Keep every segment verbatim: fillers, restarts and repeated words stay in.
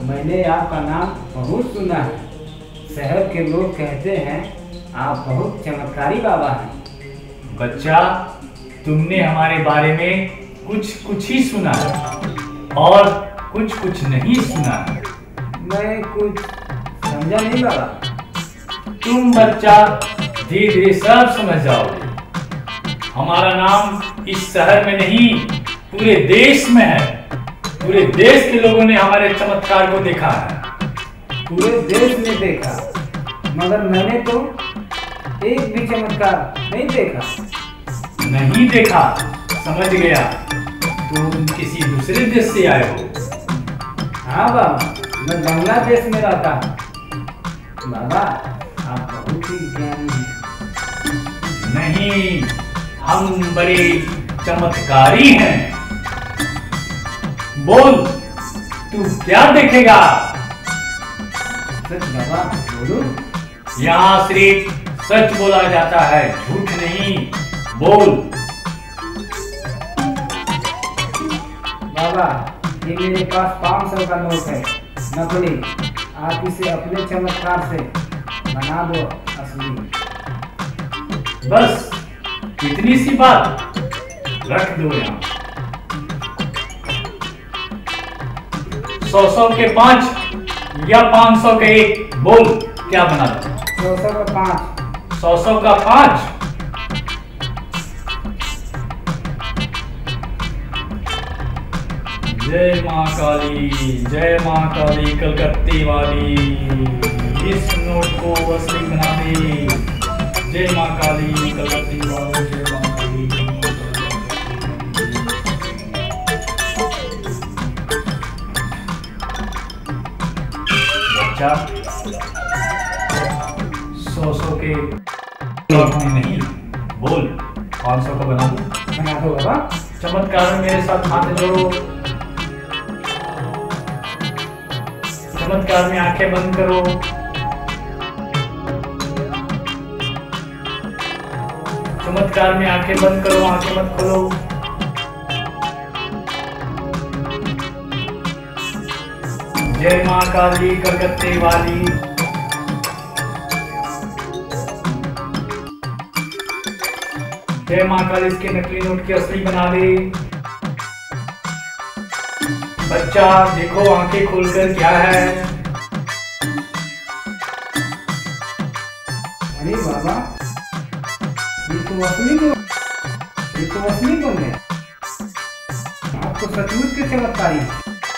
मैंने आपका नाम बहुत सुना है। शहर के लोग कहते हैं आप बहुत चमत्कारी बाबा हैं। बच्चा, तुमने हमारे बारे में कुछ कुछ ही सुना है और कुछ कुछ नहीं सुना है। मैं कुछ समझा नहीं बाबा। तुम बच्चा धीरे धीरे सब समझ जाओगे। हमारा नाम इस शहर में नहीं पूरे देश में है। पूरे देश के लोगों ने हमारे चमत्कार को देखा है। पूरे देश ने देखा, मगर मैंने तो एक भी चमत्कार नहीं देखा। नहीं देखा, समझ गया। तुम किसी दूसरे देश से आए हो। हाँ बाबा, मैं बांग्लादेश में रहता हूँ। बाबा आप बहुत ही ज्ञानी हैं। नहीं, हम बड़े चमत्कारी हैं। बोल, तू क्या देखेगा? सच बाबा बोलूं? यहाँ सिर्फ सच बोला जाता है, झूठ नहीं। बोल। बाबा ये मेरे पास पाँच सौ का नोट है, नकली। आप इसे अपने चमत्कार से बना दो असली। बस इतनी सी बात, रख दो यहाँ। सौ सौ के पांच या पांच सौ के एक, बोल क्या बना दो? सौ सौ का पाँच। सौ सौ का पांच। जय माँ काली, जय माँ काली कलकत्ते वाली, इस नोट को असली बना दे। जय माँ काली कलकत्ते वाली, जय माँ काली। बच्चा, सौ सौ के नहीं, बोल पाँच सौ का बना दो। बना दो बाबा। चमत्कार में मेरे साथ हाथ जोड़ो। चमत्कार में आंखें बंद करो। चमत्कार में आंखें बंद करो, आंखें मत खोलो। जय माँ काली कलकत्ते वाली। जय माँ काली इसके नकली नोट की असली बना दे। बच्चा देखो आंखें खोलकर क्या है। अरे बाबा ये तो असली को ये तो असली कौन है? आप तो सचमुच के चमत्कारी हैं।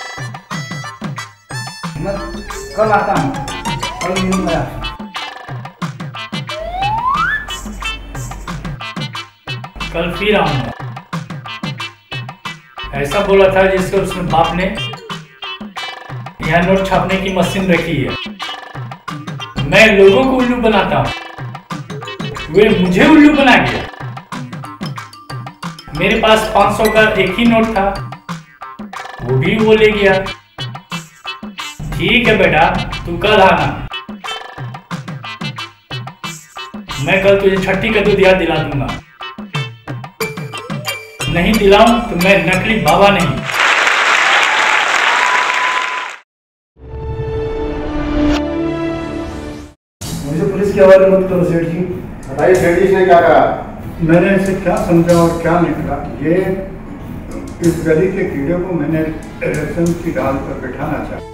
मैं कल आता हूँ, कल मिलूंगा। कल फिर आऊंगा। ऐसा बोला था जिसके उसने बाप ने यहाँ नोट छापने की मशीन रखी है। मैं लोगों को उल्लू बनाता हूँ, वे मुझे उल्लू बना गया। मेरे पास पाँच सौ का एक ही नोट था, वो भी वो ले गया। ठीक है बेटा, तू कल आना। मैं कल तुझे छठी का दूध याद दिला दूंगा। नहीं दिलाऊं तो मैं नकली बाबा नहीं। मुझे पुलिस के हवाले मत करो सेठ जी। बताइए सेठ जी ने क्या कहा? मैंने इसे क्या समझा और क्या निकला। ये इस गली के कीड़े को मैंने रेशम की डाल पर बैठाना चाहा।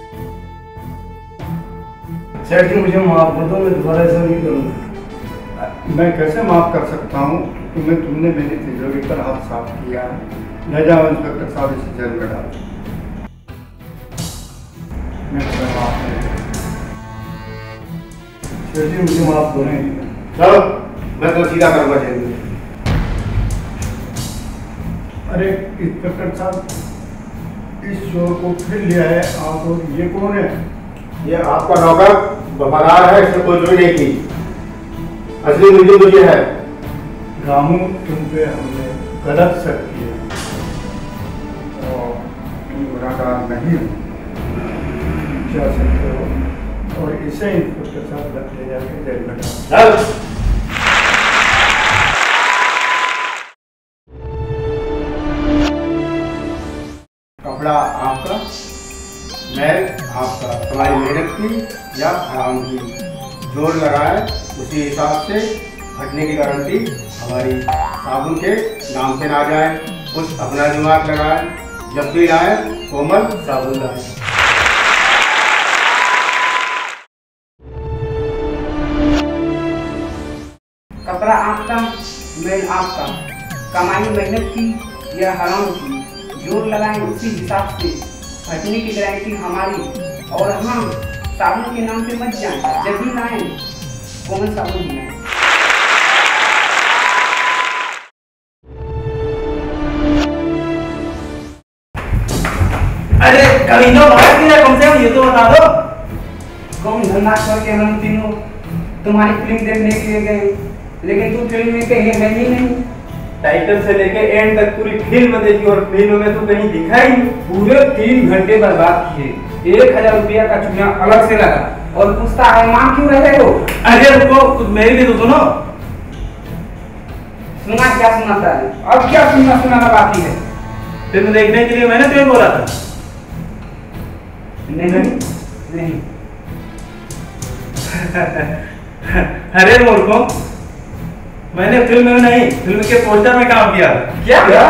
सेठ जी मुझे माफ कर दो, मैं दोबारा ऐसा नहीं करूँगा। मैं कैसे माफ कर सकता हूँ? तुम्हें तुमने मेरी तिजोरी पर हाथ साफ किया है। ले जाओ इंस्पेक्टर साहब, इसे जेल में डाल। मैं तुम्हें माफ नहीं। सेठ जी मुझे माफ करो। चलो मैं तो सीधा करूँगा जेल में। अरे इंस्पेक्टर साहब, इस चोर को फिर लिया है आप, और ये कौन है? ये आपका नौकर वफादार है, इसने कोई चोरी नहीं की। असली मुझे मुझे है। रामू, तुम पे हमने गलत शक किया और तुम गुनाहगार नहीं हो, जा सकते हो। और इसे इंस्पेक्टर साहब ले जाके जेल में डाल। कपड़ा आपका? मैं आपका तुम्हारी मेहनत की या हराम की जोर लगाए उसी हिसाब से फटने की गारंटी हमारी साबुन के नाम पे ना जाए। कुछ अपना दिमाग लगाए, जब भी लाए कोमल साबुन लाए। कपड़ा आपका, मेल आपका, कमाई मेहनत की या हराम की, जोर लगाएं उसी हिसाब से फटने की गारंटी हमारी। और हम साबुन के नाम पे मत जाएं, जब भी लाएं कोमल साबुन ही लाएं। अरे कमीनों भाग गया, कम से कम ये तो बता दो। कौन धंधा करके हम तीनों तुम्हारी फिल्म देखने के लिए गए, लेकिन तू फिल्म में कहीं है ही नहीं। टाइटल से लेके एंड तक पूरी फिल्म देखी और फिल्म में तू कहीं दिखा ही नहीं। पूरे तीन घंटे बर्बाद किए, एक हजार रुपया का चूना अलग से लगा और पूछता है मां क्यों रह गए हो। अरे रुको, कुछ मेरी भी तो सुनो। सुना क्या सुनाता है, अब क्या सुनना सुनाना बाकी है। फिल्म देखने के लिए मैंने तुम्हें बोला था। नहीं नहीं नहीं। अरे मूर्खों, मैंने फिल्म में नहीं, फिल्म के पोस्टर में काम किया। क्या क्या?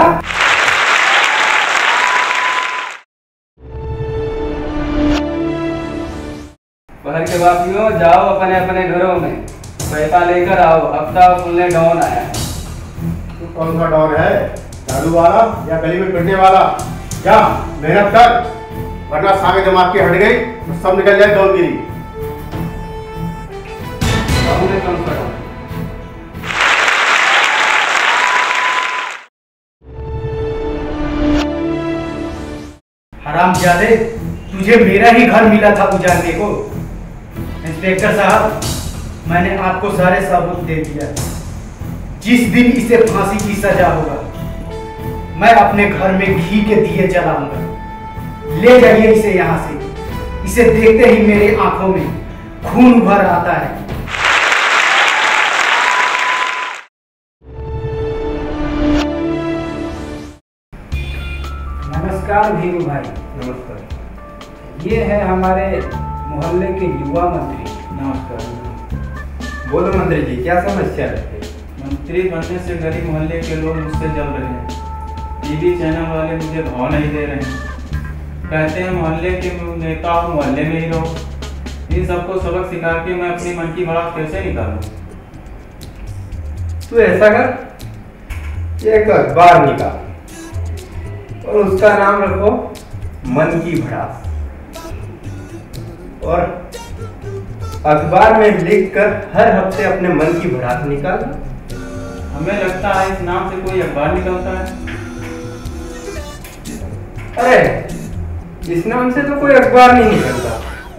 बाहर के वापियों, जाओ अपने अपने घरों में, पैसा लेकर आओ। अब तक सुनने डॉन आया। तू कौन सा डॉन है, दारू वाला या गली में पिटने वाला? क्या मेहनत कर, वरना सागे दिमाग की हट गई तो सब निकल जाए डॉनगिरी। हरामजादे, तुझे मेरा ही घर मिला था उजाड़ने को। इंस्पेक्टर साहब, मैंने आपको सारे सबूत दे दिया। जिस दिन इसे फांसी की सजा होगा, मैं अपने घर में घी के दिए जलाऊंगा। ले जाइए इसे यहाँ से। इसे देखते ही मेरे आंखों में खून भर आता है। नमस्कार भीरू भाई। नमस्कार। ये है हमारे मोहल्ले के युवा मंत्री। नमस्कार। बोलो मंत्री जी, क्या समस्या है? मंत्री बनने से गली मोहल्ले के लोग मुझसे जल रहे हैं। टीवी चैनल वाले मुझे भाव नहीं दे रहे हैं। कहते हैं मोहल्ले के नेता और मोहल्ले में ही रहो। इन सबको सबक सिखा के मैं अपनी मन की भड़ास कैसे निकालूं? तू ऐसा कर, एक अखबार निकाल और उसका नाम रखो मन की भड़ास, और अखबार में लिखकर हर हफ्ते अपने मन की भड़ास निकाल। हमें लगता है इस नाम से कोई अखबार निकलता है। अरे, इस नाम से तो कोई अखबार नहीं निकलता।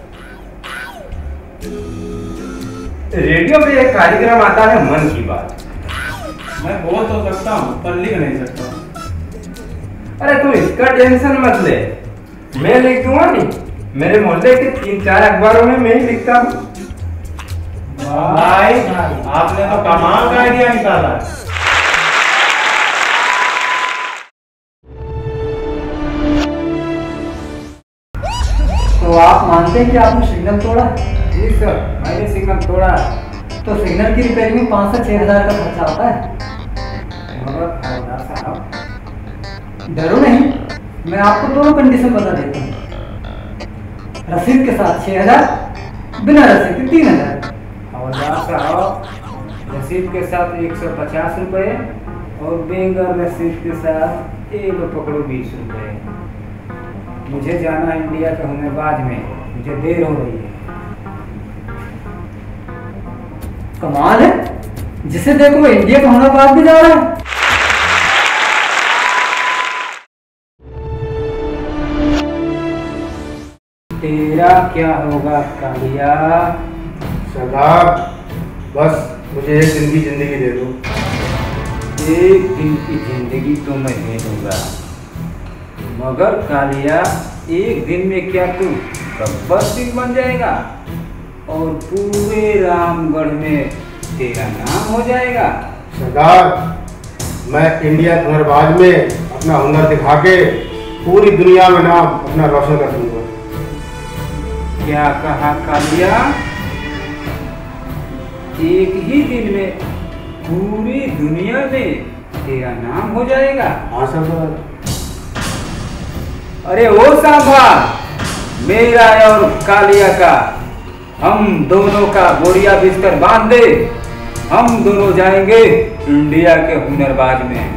रेडियो पे एक कार्यक्रम आता है मन की बात। मैं बोल तो सकता हूँ पर लिख नहीं सकता। अरे तू इसका टेंशन मत ले, मैं लिख दूंगा। नहीं, मेरे मोहल्ले के तीन चार अखबारों में मैं ही लिखता हूँ। भाई, आपने तो कमाल का आइडिया निकाला है। तो आप मानते हैं कि आपने सिग्नल तोड़ा? जी सर, मैंने सिग्नल तोड़ा। तो सिग्नल की रिपेयरिंग में पाँच से छह हजार का खर्चा होता है। साहब, डरो नहीं, मैं आपको दोनों कंडीशन बता देता हूँ। रसीद के साथ छह हजार, बिना रसीद के तीन हजार। हवलदार साहब, रसीद के साथ एक सौ पचास रुपये और बगैर रसीद के साथ एक पकड़ो बीस रुपये। मुझे जाना इंडिया के हुनरबाज में, मुझे देर हो रही है। कमाल है, जिसे देखो वो इंडिया का हुनरबाज भी जा रहा है। तेरा क्या होगा कालिया? सरदार, बस मुझे एक दिन की जिंदगी दे दो। एक दिन की जिंदगी तो मैं दे दूंगा, मगर कालिया एक दिन में क्या तू गब्बर सिंह बन जाएगा और पूरे रामगढ़ में तेरा नाम हो जाएगा? सरदार, मैं इंडिया हुनरबाज में अपना हुनर दिखा के पूरी दुनिया में नाम अपना रोशन कर दूंगा। क्या कहा कालिया? एक ही दिन में पूरी दुनिया में तेरा नाम हो जाएगा? हाँ सरदार। अरे ओ सांभा, मेरा और कालिया का, हम दोनों का बोरिया बिस्तर बांध दे, हम दोनों जाएंगे इंडिया के हुनरबाज में।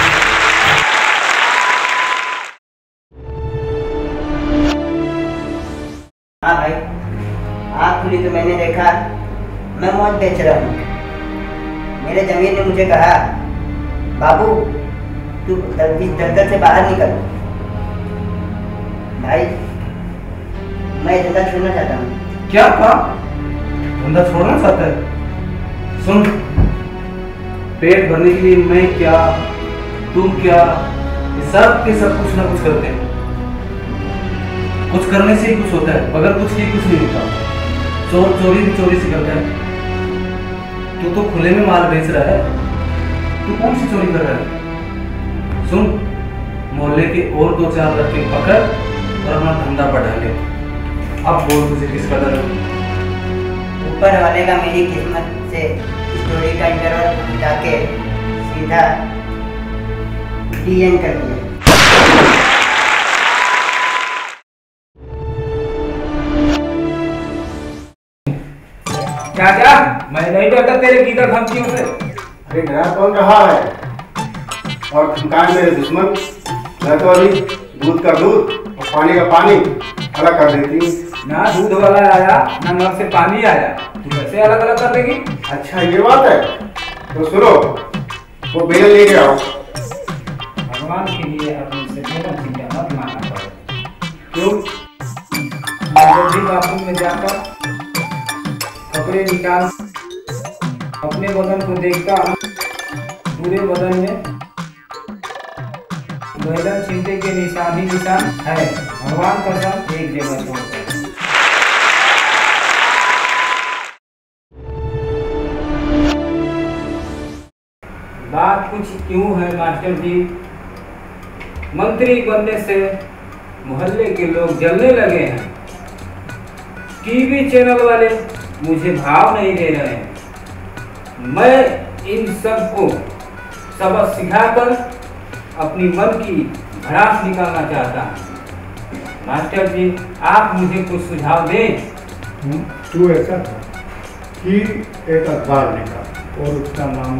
हाँ भाई, आँख खुली तो मैंने देखा मैं मौत बेच रहा हूँ। मेरे जमीन ने मुझे कहा, बाबू तू इस दलदल से बाहर निकल। भाई मैं धंधा छोड़ना चाहता हूँ। क्या कहा? धंधा छोड़ना चाहता है? सुन, पेट भरने के लिए मैं क्या, तुम क्या, ये सब के सब कुछ ना कुछ करते हैं। कुछ करने से ही कुछ होता है, बगैर कुछ ही कुछ नहीं होता। चोर चोरी भी चोरी से करता है। तू तो खुले में माल बेच रहा है, तू कौन सी चोरी कर रहा है? सुन, मोहल्ले के और दो चार लड़के पकड़ और अपना धंधा बढ़ा ले। अब बोल तुझे किसका डर है? ऊपर वाले का मेरी किस्मत से स्टोरी का इंटरवल जाके सीधा डीएन कर दिया। क्या क्या? मैं नहीं डरता तेरे गीदड़ धमकियों से। अरे डरा कौन रहा है? और धमकाए मेरे दुश्मन। मैं तो अभी दूध का दूध और पानी का पानी अलग कर देती हूँ। ना दूध वाला आया ना नल से पानी आया, तू कैसे अलग अलग कर देगी? अच्छा ये बात है, तो सुनो, वो बेलन लेके आओ। भगवान के लिए अपने से बेलन चिंता मत मांगना पड़े। क्यों? मैं जब भी बाथरूम में जाकर कपड़े निकाल अपने बदन को देखता हूँ, पूरे बदन में बेलन चिंते के निशान ही निशान है। भगवान कसम एक जगह छोड़कर। बात कुछ यूं है मास्टर जी, मंत्री बनने से मोहल्ले के लोग जलने लगे हैं। टीवी चैनल वाले मुझे भाव नहीं दे रहे हैं। मैं इन सबको सबक सिखाकर अपनी मन की भड़ास निकालना चाहता हूँ। मास्टर जी, आप मुझे कुछ सुझाव दें। तू ऐसा था कि एक अखबार लिखा और उसका नाम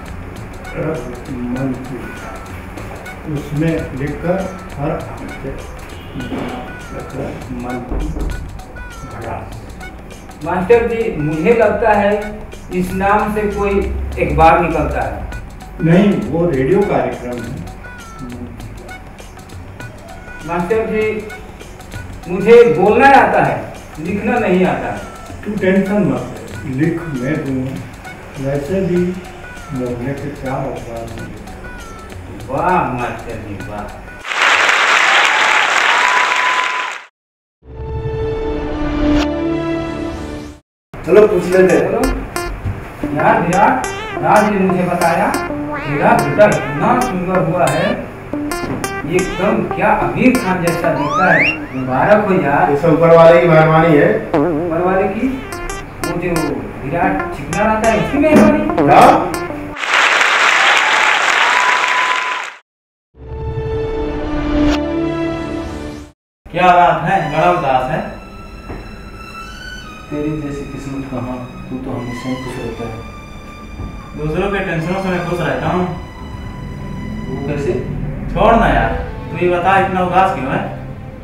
मन की लिखा, उसमें लिखकर हर हफ्ते मन की भड़ास। मास्टर जी, मुझे लगता है इस नाम से कोई एक बार निकलता है। नहीं, वो रेडियो कार्यक्रम है। मास्टर जी, मुझे बोलना आता है, लिखना नहीं आता। तू टेंशन मत ले, लिख मैं दूँ। वैसे भी मोहल्ले के चार अखबार हैं। वाह मास्टर जी वाह। चलो पूछ लेते हैं। चलो यार विराट, राज ने मुझे बताया तेरा बेटा इतना सुंदर हुआ है, एकदम क्या आमिर खान जैसा दिखता है। मुबारक हो यार। ये सब ऊपर वाले की मेहरबानी है। ऊपर वाले की? वो जो विराट चिकना रहता है उसकी मेहरबानी। हाँ? क्या बात है, बड़ा उदास है? तेरी जैसी किस्मत कहाँ, तू तो हमेशा ही खुश रहता है। दूसरों के टेंशनों से मैं खुश रहता हूँ। वो कैसे? छोड़ ना यार, तू ये बता इतना उदास क्यों है?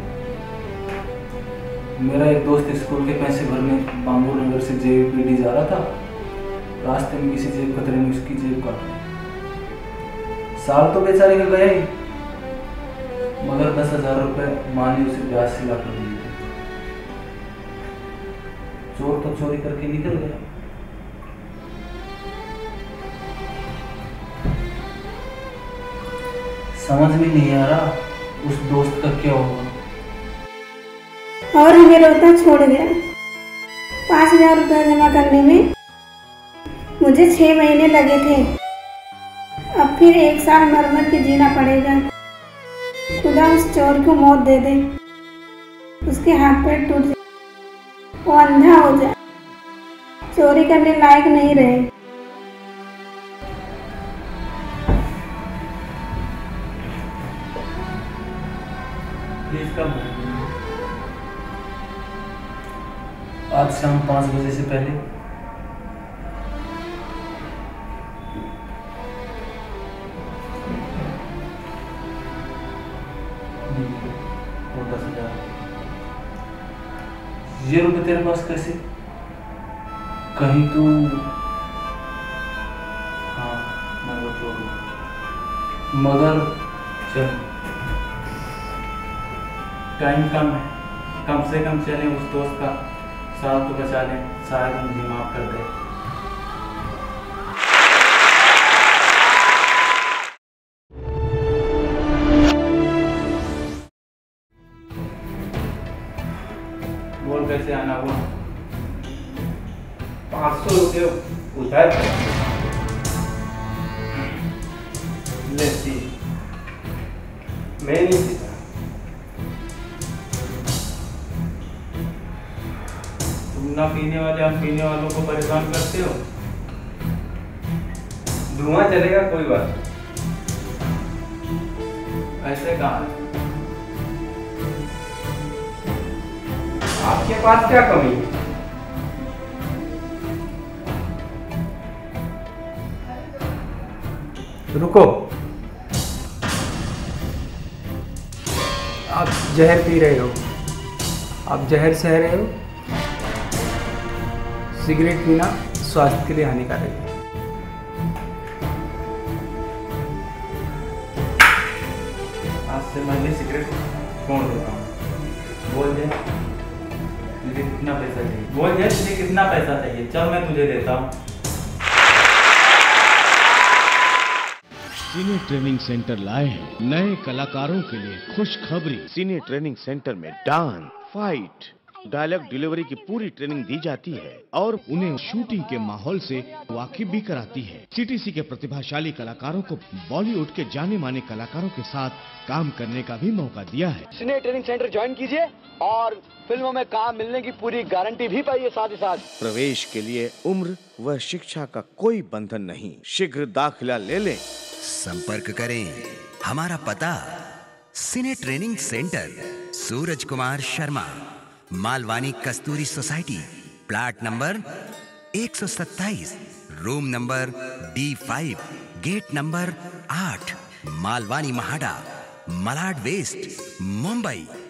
मेरा एक दोस्त स्कूल के पैसे भरने बांबू नगर से जेपीडी जा रहा था। रास्ते में किसी जेब कतरे ने उसकी जेब काट ली। साल तो बेचारे का गया ही, मगर दस हजार रुपये माँ ने उसे ब्याज से लाकर दिए थे। चोर तो चोरी करके निकल गया। समझ में नहीं आ रहा उस दोस्त का क्या होगा। और हमें रोता छोड़ गया। पाँच हजार रुपया जमा करने में मुझे छह महीने लगे थे। अब फिर एक साल मर मर के जीना पड़ेगा। खुदा उस चोर को मौत दे दे, उसके हाथ पैर टूट जाए। वो अंधा हो जाए, चोरी करने लायक नहीं रहे। प्लीज कब आज शाम पाँच बजे से पहले। वो दस हजार ये रुपये तेरे पास कैसे? कहीं तो हाँ मैं वो छोड़ दूँ। मगर चल टाइम कम है, कम से कम चलें, उस दोस्त का साथ तो बचा लें, शायद मुझे माफ़ कर दे। बोल कैसे आना हुआ? पाँच सौ रुपये उधर लेती, मैं नहीं पीता। तुम ना पीने वाले हम पीने वालों को परेशान करते हो। धुआं चलेगा कोई बात। ऐसे कहाँ है? आपके पास क्या कमी है? रुको, आप जहर पी रहे हो, आप जहर सह रहे हो। सिगरेट पीना स्वास्थ्य के लिए हानिकारक है। आज से मैं भी सिगरेट छोड़ देता हूँ। बोल दे तुझे कितना पैसा चाहिए, बोल दे तुझे कितना पैसा चाहिए, चल मैं तुझे देता हूँ। सिने ट्रेनिंग सेंटर लाए हैं नए कलाकारों के लिए खुशखबरी। सिने ट्रेनिंग सेंटर में डांस, फाइट, डायलॉग डिलीवरी की पूरी ट्रेनिंग दी जाती है और उन्हें शूटिंग के माहौल से वाकिफ भी कराती है। सीटीसी के प्रतिभाशाली कलाकारों को बॉलीवुड के जाने माने कलाकारों के साथ काम करने का भी मौका दिया है। सिने ट्रेनिंग सेंटर ज्वाइन कीजिए और फिल्मों में काम मिलने की पूरी गारंटी भी पाइए। साथ ही साथ प्रवेश के लिए उम्र व शिक्षा का कोई बंधन नहीं, शीघ्र दाखिला ले लें। संपर्क करें। हमारा पता cine training centre, Suraj Kumar Sharma, Malvani Kasturi society, plot number एक सौ सत्ताईस, room number D five, gate number आठ, मालवानी महाडा, मलाड वेस्ट, मुंबई।